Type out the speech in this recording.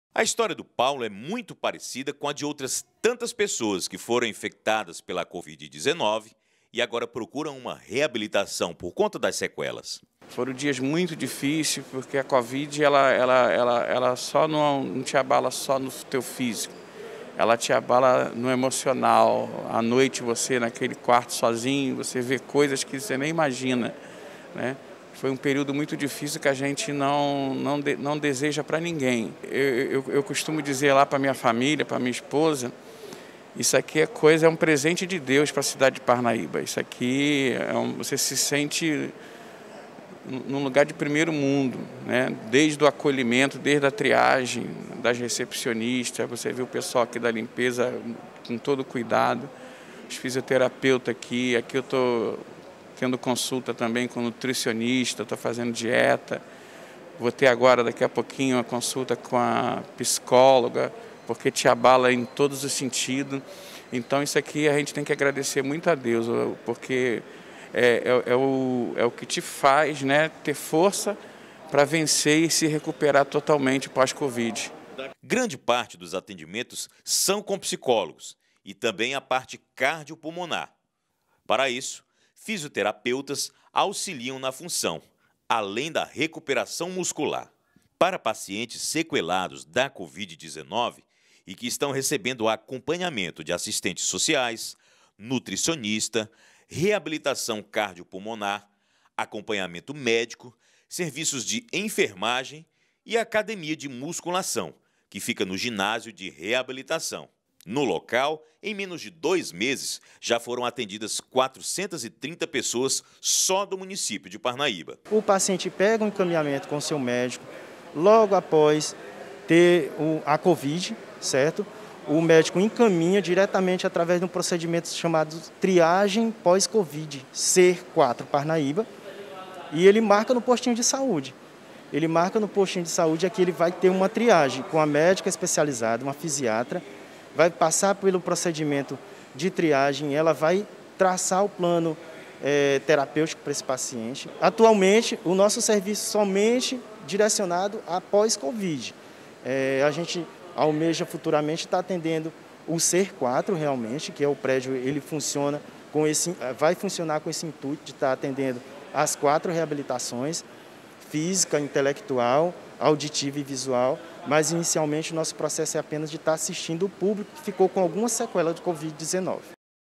A história do Paulo é muito parecida com a de outras tantas pessoas que foram infectadas pela Covid-19 e agora procuram uma reabilitação por conta das sequelas. Foram dias muito difíceis, porque a Covid ela só não te abala só no teu físico, ela te abala no emocional. À noite você naquele quarto sozinho, você vê coisas que você nem imagina, né? Foi um período muito difícil que a gente não deseja para ninguém. Eu costumo dizer lá para minha família, para minha esposa, isso aqui é um presente de Deus para a cidade de Parnaíba. Isso aqui você se sente num lugar de primeiro mundo, né? Desde o acolhimento, desde a triagem das recepcionistas, você vê o pessoal aqui da limpeza com todo cuidado, os fisioterapeutas aqui eu estou tendo consulta também com nutricionista, estou fazendo dieta, vou ter agora daqui a pouquinho uma consulta com a psicóloga, porque te abala em todos os sentidos. Então isso aqui a gente tem que agradecer muito a Deus, porque é o que te faz, né, ter força para vencer e se recuperar totalmente pós-Covid. Grande parte dos atendimentos são com psicólogos e também a parte cardiopulmonar. Para isso, fisioterapeutas auxiliam na função, além da recuperação muscular. Para pacientes sequelados da Covid-19 e que estão recebendo acompanhamento de assistentes sociais, nutricionista, reabilitação cardiopulmonar, acompanhamento médico, serviços de enfermagem e academia de musculação, que fica no ginásio de reabilitação. No local, em menos de 2 meses, já foram atendidas 430 pessoas só do município de Parnaíba. O paciente pega um encaminhamento com o seu médico, logo após ter a Covid, certo? O médico encaminha diretamente através de um procedimento chamado triagem pós-Covid, C4 Parnaíba, e ele marca no postinho de saúde. Ele marca no postinho de saúde, aqui ele vai ter uma triagem com a médica especializada, uma fisiatra, vai passar pelo procedimento de triagem, ela vai traçar o plano terapêutico para esse paciente. Atualmente, o nosso serviço somente direcionado a pós-Covid. A gente almeja futuramente estar atendendo o C4 realmente, que é o prédio, ele funciona vai funcionar com esse intuito de estar atendendo as 4 reabilitações, física, intelectual, auditiva e visual, mas inicialmente o nosso processo é apenas de estar assistindo o público que ficou com alguma sequela de Covid-19.